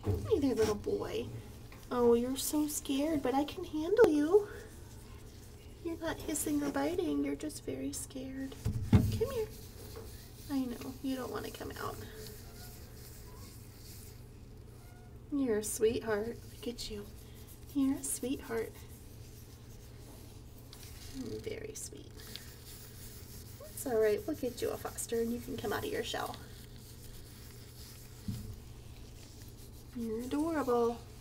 Hey there, little boy. Oh, you're so scared, but I can handle you. You're not hissing or biting, you're just very scared. Come here. I know, you don't want to come out. You're a sweetheart. Look at you. You're a sweetheart. Very sweet. It's alright, we'll get you a foster and you can come out of your shell. You're adorable.